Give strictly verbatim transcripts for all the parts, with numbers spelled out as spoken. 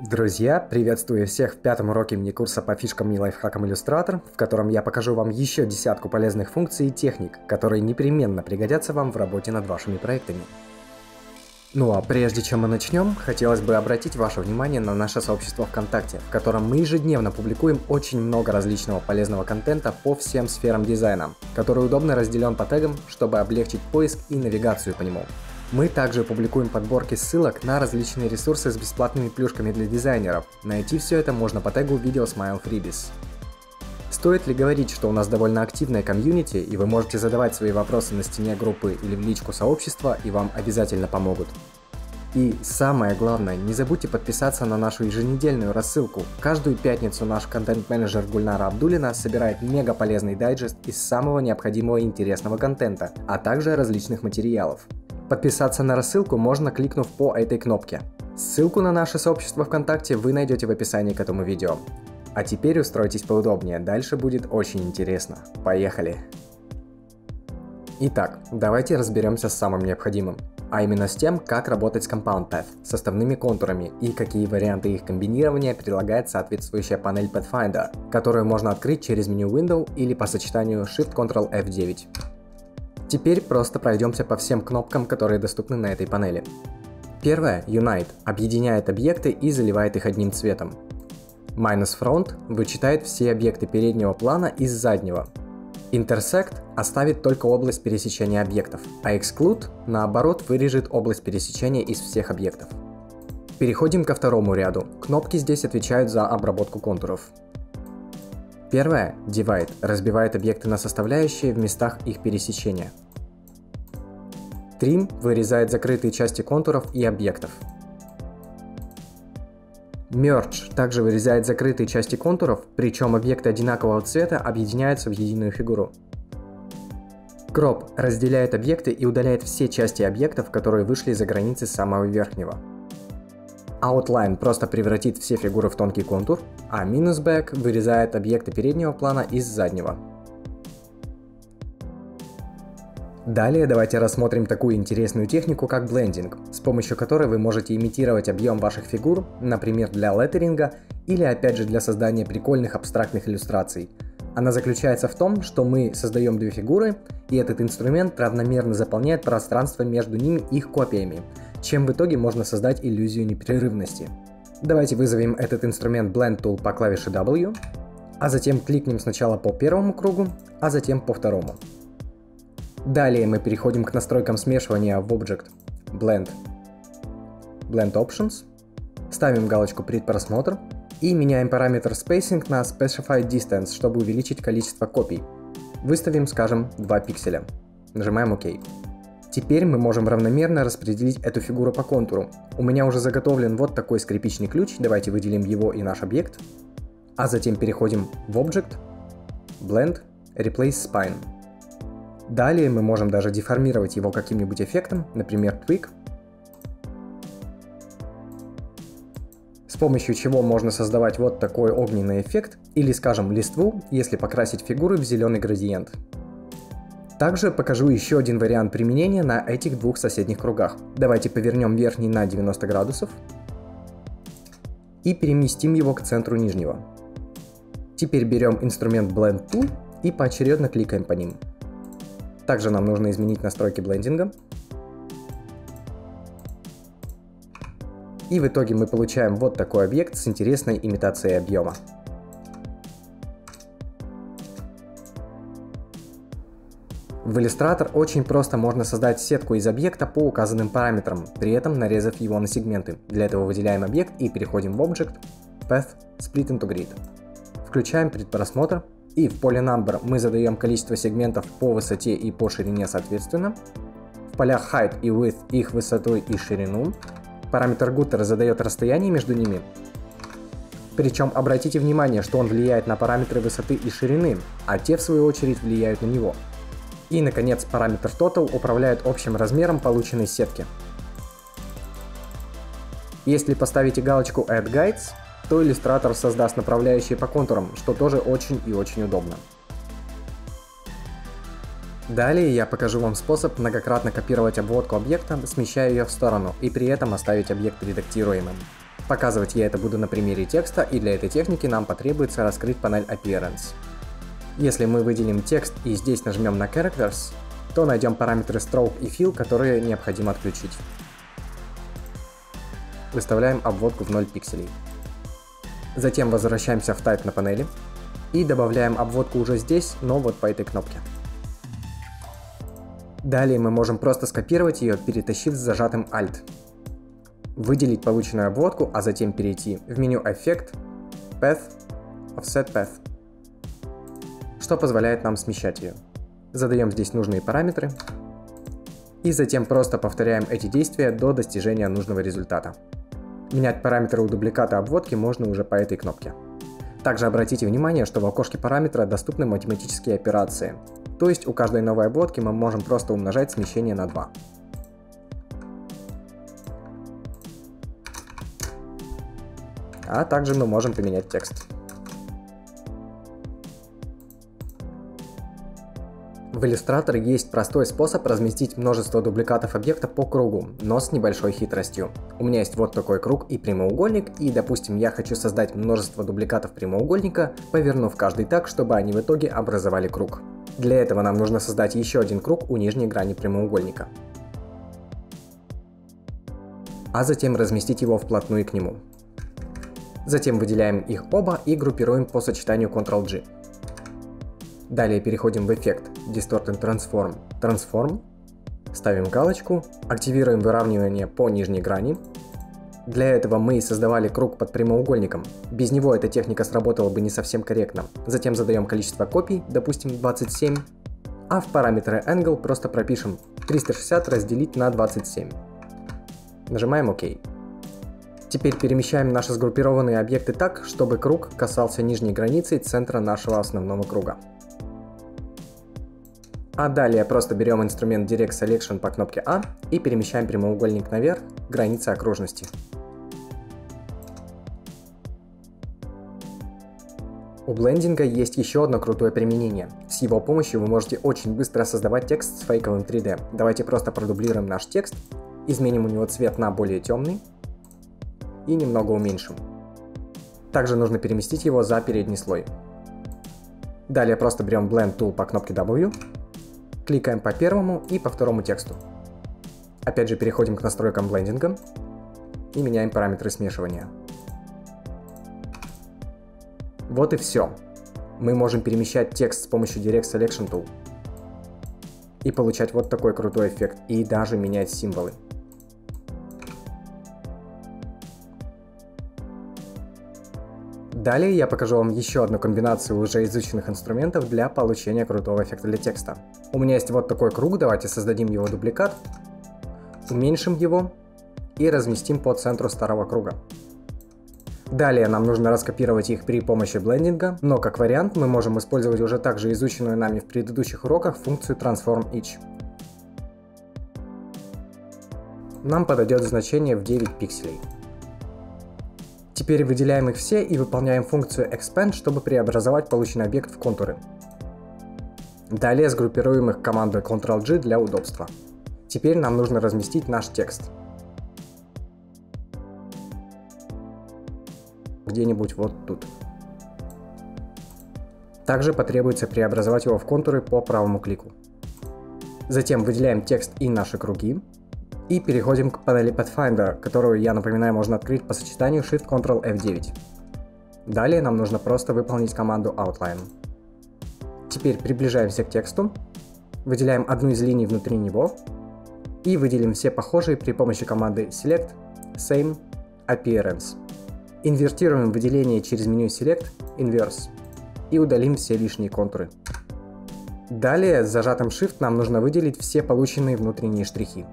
Друзья, приветствую всех в пятом уроке мини-курса по фишкам и лайфхакам Illustrator, в котором я покажу вам еще десятку полезных функций и техник, которые непременно пригодятся вам в работе над вашими проектами. Ну а прежде чем мы начнем, хотелось бы обратить ваше внимание на наше сообщество ВКонтакте, в котором мы ежедневно публикуем очень много различного полезного контента по всем сферам дизайна, который удобно разделен по тегам, чтобы облегчить поиск и навигацию по нему. Мы также публикуем подборки ссылок на различные ресурсы с бесплатными плюшками для дизайнеров. Найти все это можно по тегу Video Smile Freebies. Стоит ли говорить, что у нас довольно активная комьюнити, и вы можете задавать свои вопросы на стене группы или в личку сообщества, и вам обязательно помогут. И самое главное, не забудьте подписаться на нашу еженедельную рассылку. Каждую пятницу наш контент-менеджер Гульнара Абдулина собирает мега полезный дайджест из самого необходимого и интересного контента, а также различных материалов. Подписаться на рассылку можно, кликнув по этой кнопке. Ссылку на наше сообщество ВКонтакте вы найдете в описании к этому видео. А теперь устройтесь поудобнее, дальше будет очень интересно. Поехали! Итак, давайте разберемся с самым необходимым, а именно с тем, как работать с Compound Path, составными контурами и какие варианты их комбинирования предлагает соответствующая панель Pathfinder, которую можно открыть через меню Window или по сочетанию Shift Ctrl эф девять. Теперь просто пройдемся по всем кнопкам, которые доступны на этой панели. Первая, Unite, объединяет объекты и заливает их одним цветом. Minus Front вычитает все объекты переднего плана из заднего. Intersect оставит только область пересечения объектов, а Exclude, наоборот, вырежет область пересечения из всех объектов. Переходим ко второму ряду. Кнопки здесь отвечают за обработку контуров. Первая, Divide, разбивает объекты на составляющие в местах их пересечения. Trim вырезает закрытые части контуров и объектов. Merge также вырезает закрытые части контуров, причем объекты одинакового цвета объединяются в единую фигуру. Crop разделяет объекты и удаляет все части объектов, которые вышли за границы самого верхнего. Outline просто превратит все фигуры в тонкий контур, а Minus Back вырезает объекты переднего плана из заднего. Далее давайте рассмотрим такую интересную технику, как блендинг, с помощью которой вы можете имитировать объем ваших фигур, например, для леттеринга или опять же для создания прикольных абстрактных иллюстраций. Она заключается в том, что мы создаем две фигуры, и этот инструмент равномерно заполняет пространство между ними их копиями, чем в итоге можно создать иллюзию непрерывности. Давайте вызовем этот инструмент Blend Tool по клавише W, а затем кликнем сначала по первому кругу, а затем по второму. Далее мы переходим к настройкам смешивания в Object, Blend, Blend Options, ставим галочку «Предпросмотр» и меняем параметр Spacing на Specified Distance, чтобы увеличить количество копий. Выставим, скажем, два пикселя. Нажимаем ОК. Теперь мы можем равномерно распределить эту фигуру по контуру. У меня уже заготовлен вот такой скрипичный ключ, давайте выделим его и наш объект. А затем переходим в Object, Blend, Replace Spine. Далее мы можем даже деформировать его каким-нибудь эффектом, например, Tweak, с помощью чего можно создавать вот такой огненный эффект, или, скажем, листву, если покрасить фигуры в зеленый градиент. Также покажу еще один вариант применения на этих двух соседних кругах. Давайте повернем верхний на девяносто градусов и переместим его к центру нижнего. Теперь берем инструмент Blend Tool и поочередно кликаем по ним. Также нам нужно изменить настройки блендинга. И в итоге мы получаем вот такой объект с интересной имитацией объема. В Illustrator очень просто можно создать сетку из объекта по указанным параметрам, при этом нарезав его на сегменты. Для этого выделяем объект и переходим в Object, Path, Split into Grid. Включаем предпросмотр. И в поле Number мы задаем количество сегментов по высоте и по ширине соответственно. В полях Height и Width их высоту и ширину. Параметр Gutter задает расстояние между ними. Причем обратите внимание, что он влияет на параметры высоты и ширины, а те в свою очередь влияют на него. И наконец параметр Total управляет общим размером полученной сетки. Если поставите галочку Add Guides, то Illustrator создаст направляющие по контурам, что тоже очень и очень удобно. Далее я покажу вам способ многократно копировать обводку объекта, смещая ее в сторону и при этом оставить объект редактируемым. Показывать я это буду на примере текста, и для этой техники нам потребуется раскрыть панель Appearance. Если мы выделим текст и здесь нажмем на Characters, то найдем параметры Stroke и Fill, которые необходимо отключить. Выставляем обводку в ноль пикселей. Затем возвращаемся в Type на панели и добавляем обводку уже здесь, но вот по этой кнопке. Далее мы можем просто скопировать ее, перетащив с зажатым Alt. Выделить полученную обводку, а затем перейти в меню Effect, Path, Offset Path, что позволяет нам смещать ее. Задаем здесь нужные параметры и затем просто повторяем эти действия до достижения нужного результата. Менять параметры у дубликата обводки можно уже по этой кнопке. Также обратите внимание, что в окошке параметра доступны математические операции, то есть у каждой новой обводки мы можем просто умножать смещение на два. А также мы можем поменять текст. В Illustrator есть простой способ разместить множество дубликатов объекта по кругу, но с небольшой хитростью. У меня есть вот такой круг и прямоугольник, и, допустим, я хочу создать множество дубликатов прямоугольника, повернув каждый так, чтобы они в итоге образовали круг. Для этого нам нужно создать еще один круг у нижней грани прямоугольника, а затем разместить его вплотную к нему. Затем выделяем их оба и группируем по сочетанию контрол джи. Далее переходим в эффект Distort and Transform, Transform, ставим галочку, активируем выравнивание по нижней грани. Для этого мы и создавали круг под прямоугольником, без него эта техника сработала бы не совсем корректно. Затем задаем количество копий, допустим двадцать семь, а в параметры Angle просто пропишем триста шестьдесят разделить на двадцать семь. Нажимаем ОК. Теперь перемещаем наши сгруппированные объекты так, чтобы круг касался нижней границы центра нашего основного круга. А далее просто берем инструмент Direct Selection по кнопке А и перемещаем прямоугольник наверх, границы окружности. У блендинга есть еще одно крутое применение. С его помощью вы можете очень быстро создавать текст с фейковым три дэ. Давайте просто продублируем наш текст, изменим у него цвет на более темный и немного уменьшим. Также нужно переместить его за передний слой. Далее просто берем Blend Tool по кнопке W, кликаем по первому и по второму тексту. Опять же переходим к настройкам блендинга и меняем параметры смешивания. Вот и все. Мы можем перемещать текст с помощью Direct Selection Tool и получать вот такой крутой эффект, и даже менять символы. Далее я покажу вам еще одну комбинацию уже изученных инструментов для получения крутого эффекта для текста. У меня есть вот такой круг, давайте создадим его дубликат, уменьшим его и разместим по центру старого круга. Далее нам нужно раскопировать их при помощи блендинга, но как вариант мы можем использовать уже также изученную нами в предыдущих уроках функцию Transform Each. Нам подойдет значение в девять пикселей. Теперь выделяем их все и выполняем функцию Expand, чтобы преобразовать полученный объект в контуры. Далее сгруппируем их командой контрол джи для удобства. Теперь нам нужно разместить наш текст. Где-нибудь вот тут. Также потребуется преобразовать его в контуры по правому клику. Затем выделяем текст и наши круги. И переходим к панели Pathfinder, которую, я напоминаю, можно открыть по сочетанию Shift контрол эф девять. Далее нам нужно просто выполнить команду Outline. Теперь приближаемся к тексту, выделяем одну из линий внутри него и выделим все похожие при помощи команды Select, Same, Appearance. Инвертируем выделение через меню Select, Inverse и удалим все лишние контуры. Далее с зажатым Shift нам нужно выделить все полученные внутренние штрихи.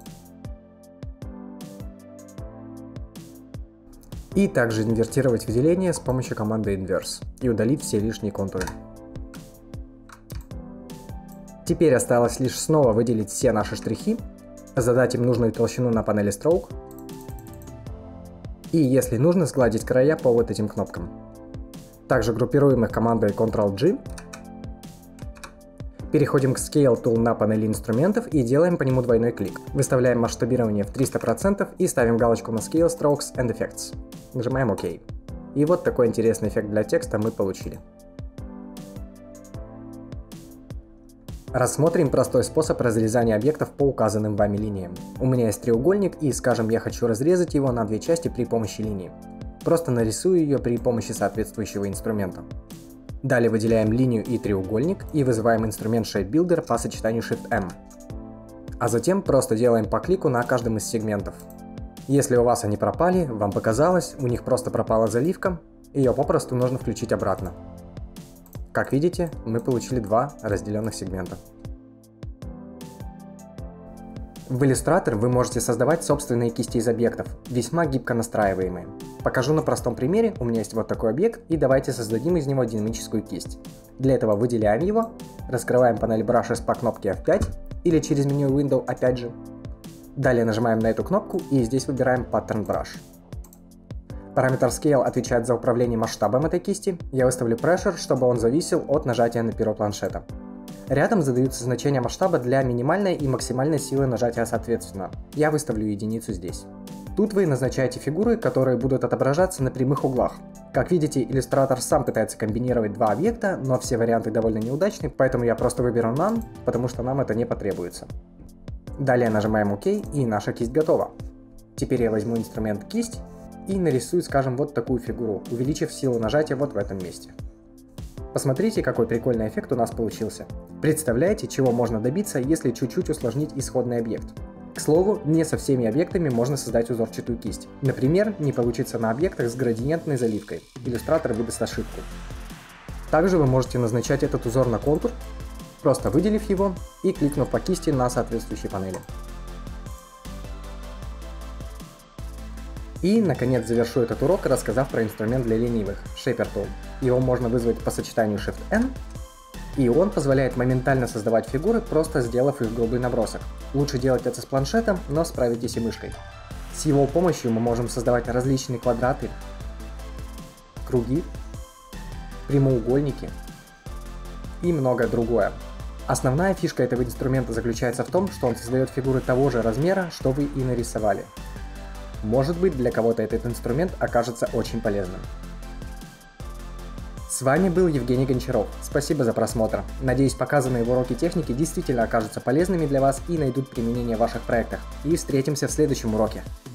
И также инвертировать выделение с помощью команды Inverse и удалить все лишние контуры. Теперь осталось лишь снова выделить все наши штрихи, задать им нужную толщину на панели Stroke и, если нужно, сгладить края по вот этим кнопкам. Также группируем их командой контрол джи. Переходим к Scale Tool на панели инструментов и делаем по нему двойной клик. Выставляем масштабирование в триста процентов и ставим галочку на Scale Strokes and Effects. Нажимаем ОК. И вот такой интересный эффект для текста мы получили. Рассмотрим простой способ разрезания объектов по указанным вами линиям. У меня есть треугольник и, скажем, я хочу разрезать его на две части при помощи линии. Просто нарисую ее при помощи соответствующего инструмента. Далее выделяем линию и треугольник и вызываем инструмент Shape Builder по сочетанию Shift-M. А затем просто делаем по клику на каждом из сегментов. Если у вас они пропали, вам показалось, у них просто пропала заливка, ее попросту нужно включить обратно. Как видите, мы получили два разделенных сегмента. В Illustrator вы можете создавать собственные кисти из объектов, весьма гибко настраиваемые. Покажу на простом примере, у меня есть вот такой объект, и давайте создадим из него динамическую кисть. Для этого выделяем его, раскрываем панель Brushes по кнопке эф пять или через меню Window опять же. Далее нажимаем на эту кнопку и здесь выбираем Pattern Brush. Параметр Scale отвечает за управление масштабом этой кисти, я выставлю Pressure, чтобы он зависел от нажатия на перо планшета. Рядом задаются значения масштаба для минимальной и максимальной силы нажатия соответственно. Я выставлю единицу здесь. Тут вы назначаете фигуры, которые будут отображаться на прямых углах. Как видите, Illustrator сам пытается комбинировать два объекта, но все варианты довольно неудачны, поэтому я просто выберу None, потому что нам это не потребуется. Далее нажимаем ОК, и наша кисть готова. Теперь я возьму инструмент кисть и нарисую, скажем, вот такую фигуру, увеличив силу нажатия вот в этом месте. Посмотрите, какой прикольный эффект у нас получился. Представляете, чего можно добиться, если чуть-чуть усложнить исходный объект? К слову, не со всеми объектами можно создать узорчатую кисть. Например, не получится на объектах с градиентной заливкой. Illustrator выдаст ошибку. Также вы можете назначать этот узор на контур, просто выделив его и кликнув по кисти на соответствующей панели. И, наконец, завершу этот урок, рассказав про инструмент для ленивых – Shaper Tool. Его можно вызвать по сочетанию Shift-N, и он позволяет моментально создавать фигуры, просто сделав их грубый набросок. Лучше делать это с планшетом, но справитесь и мышкой. С его помощью мы можем создавать различные квадраты, круги, прямоугольники и многое другое. Основная фишка этого инструмента заключается в том, что он создает фигуры того же размера, что вы и нарисовали. Может быть, для кого-то этот инструмент окажется очень полезным. С вами был Евгений Гончаров. Спасибо за просмотр. Надеюсь, показанные в уроке техники действительно окажутся полезными для вас и найдут применение в ваших проектах. И встретимся в следующем уроке.